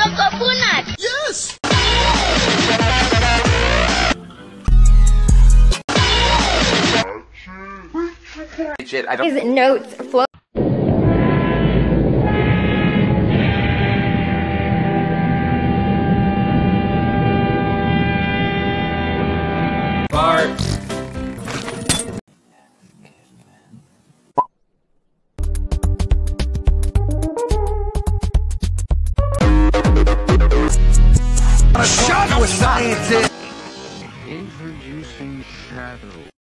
coconut. Yes! I don't. His notes flow. Bart. A shot with scientists. Introducing shadow.